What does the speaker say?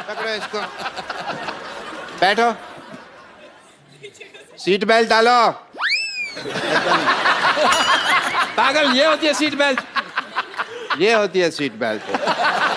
पकड़ो इसको, बैठो, सीट बेल्ट डालो। पागल, ये होती है सीट बेल्ट। ये होती है सीट बेल्ट।